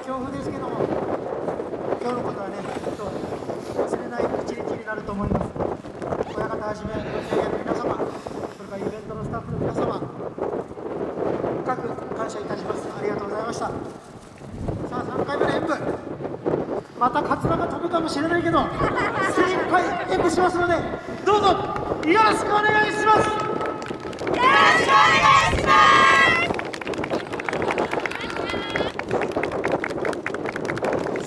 強風ですけども、今日のことはね、きっと忘れない一日になると思います。親方はじめ、経営の皆様、それからイベントのスタッフの皆様、深く感謝いたします。ありがとうございました。さあ、3回目の演舞、またカツラが飛ぶかもしれないけど、精一杯演舞しますので、どうぞよろしくお願いします。 よろしくお願いします。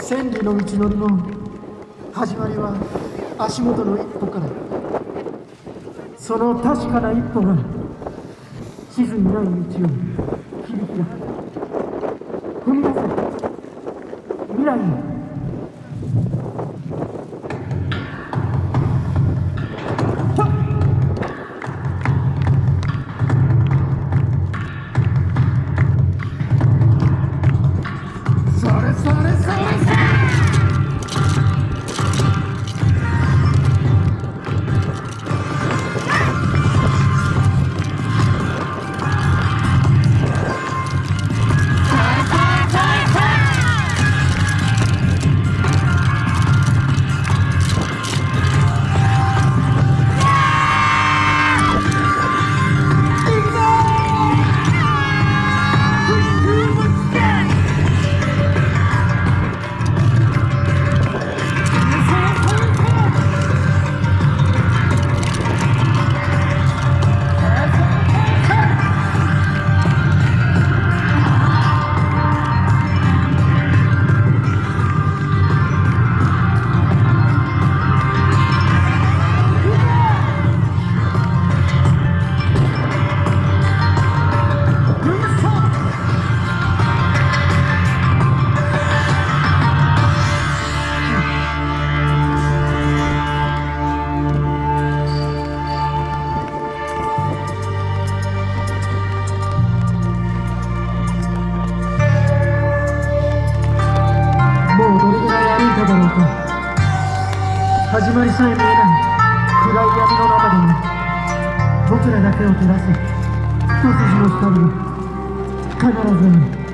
千里の道のりの始まりは足元の一歩から、その確かな一歩が地図にない道を響き出す。踏み出せ未来へ。始まりさえ見えない暗い闇の中でも、僕らだけを照らす一筋の光が必ずある。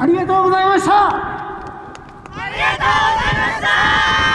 ありがとうございました。 ありがとうございました。